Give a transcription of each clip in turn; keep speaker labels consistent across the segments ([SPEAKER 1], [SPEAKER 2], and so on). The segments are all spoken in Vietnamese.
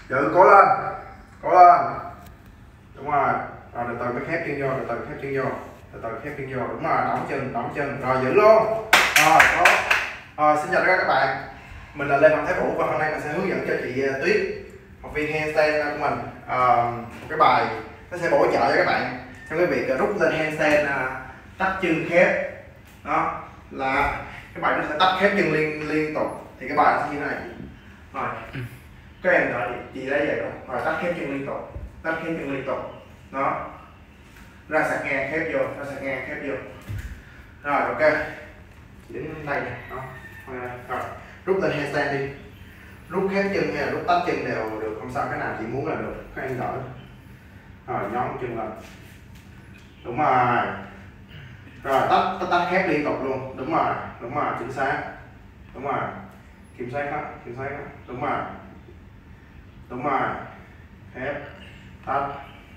[SPEAKER 1] Giữ, cố lên, cố lên. Đúng rồi. Rồi từ từ mới khép chân vô, từ từ khép chân vô, từ từ khép chân vô. Đúng rồi, đóng chân, rồi giữ luôn. Rồi tốt. Rồi xin chào tất cả các bạn, mình là Lê Văn Thái Vũ và hôm nay mình sẽ hướng dẫn cho chị Tuyết, học viên handstand của mình, một cái bài nó sẽ bổ trợ cho các bạn trong cái việc rút lên handstand, tách chân khép. Đó là cái bài nó sẽ tách khép chân liên tục, thì cái bài sẽ như thế này. Rồi các em đợi chị lấy vậy rồi tách khép chân liên tục, tách khép chân liên tục. Đó, ra sạc ngang khép vô, ra sạc ngang khép vô. Rồi ok, đến đây nè. Đó. Rồi rút lên handstand đi, rút khép chân hay là rút tách chân đều được, không sao, cái nào chị muốn là được, các em đợi. Rồi nhón chân lên. Đúng rồi. Rồi tách khép liên tục luôn. Đúng rồi, chính xác. Đúng rồi, kiểm soát đó, đúng rồi, khép, tách,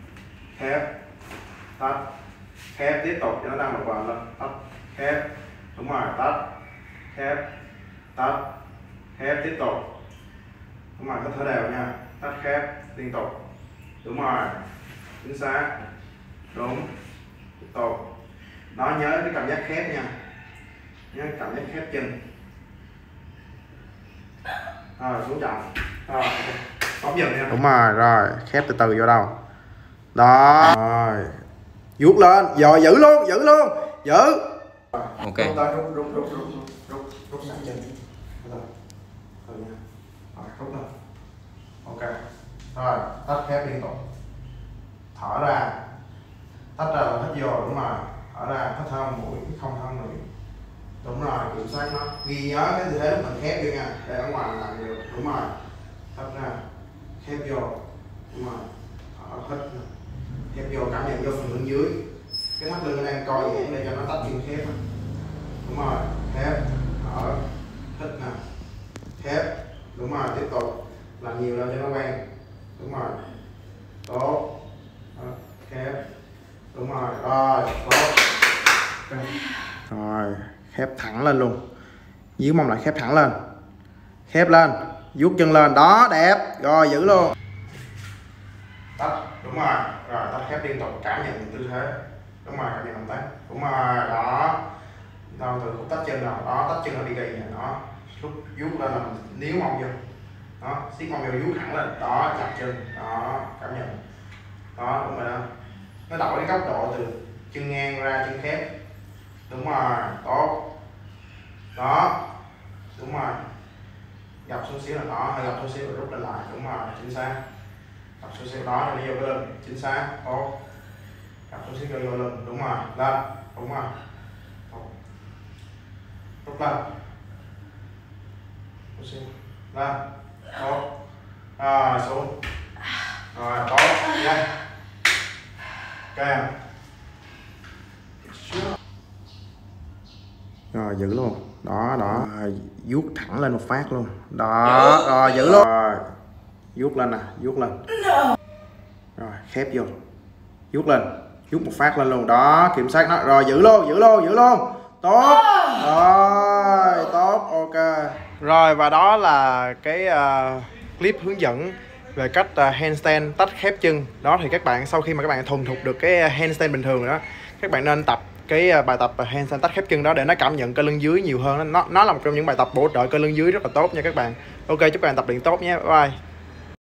[SPEAKER 1] khép, tiếp tục cho nó đang một vòng lên, tách, khép, đúng rồi, tách, khép, tiếp tục, đúng rồi, có thở đều nha, tách, khép, liên tục, đúng rồi, chính xác, đúng, tiếp tục. Đó, nhớ cái cảm giác khép nha, nhớ cảm giác khép chân. Rồi xuống chậm, rồi bấm dần nha. Đúng rồi, khép từ từ vô đâu. Đó, rồi vuốt lên, rồi giữ luôn, giữ.
[SPEAKER 2] Ok.
[SPEAKER 1] Rút sẵn chân. Rồi nha. Rồi rút lên. Ok. Rồi tách khép liên tục. Thở ra. Tách ra là hít vô, đúng rồi. Thở ra, hít thở mũi, không thở miệng. Đúng rồi, kiểm soát nó. Ghi nhớ cái tư thế lúc mình khép vô nha, để ở ngoài làm được. Đúng rồi. Tách ra, khép vô. Đúng rồi. Thở, hít. Khép vô, cảm nhận vô phần lưng dưới, cái thắt lưng nó đang co giãn để cho nó tách chân khép. Đúng rồi, khép, thở, hít nè, khép, đúng rồi, tiếp tục làm nhiều lên cho nó quen. Đúng rồi, tốt, khép, đúng rồi, rồi tốt. Rồi khép thẳng lên luôn, dưới mông lại khép thẳng lên, khép lên, vuốt chân lên, đó, đẹp. Rồi giữ luôn, tách, đúng rồi, tách khép liên tục, cảm nhận tư thế. Đúng rồi, cảm nhận động tác. Đúng rồi, đó. Đâu từ khúc tách chân nào, đó, tách chân nó bị gầy nè, đó. Lúc vuốt lên là mình níu mông vô. Đó, siết mông vô, vuốt thẳng lên, đó, chặt chân, đó, cảm nhận. Đó, đúng rồi đó. Nó đổi cái góc độ từ chân ngang ra chân khép. Đúng rồi, tốt. Đó. Đúng rồi. Gập xuống xíu là đó, hơi gập xuống xíu rồi rút lên lại. Đúng rồi, chính xác. Gập xuống xíu đó cho nó vô cái lưng, chính xác, tốt. Gập xuống xíu vô lưng, đúng rồi, lên, đúng rồi, tốt. Rút lên, rút xíu, lên, tốt. Rồi xuống, rồi tốt, nhanh, kèm. Rồi giữ luôn, đó, rồi vuốt thẳng lên một phát luôn, đó, rồi giữ luôn, rồi vuốt lên nè, vuốt lên, rồi khép vô, vuốt lên, vuốt một phát lên luôn, đó, kiểm soát nó, rồi giữ luôn, tốt, rồi tốt, ok. Rồi và đó là cái clip hướng dẫn về cách handstand tách khép chân. Đó thì các bạn sau khi mà các bạn thuần thục được cái handstand bình thường rồi đó, các bạn nên tập cái bài tập handstand tách khép chân đó để nó cảm nhận cơ lưng dưới nhiều hơn. Nó là một trong những bài tập bổ trợ cơ lưng dưới rất là tốt nha các bạn. Ok, chúc các bạn tập luyện tốt nhé. Bye.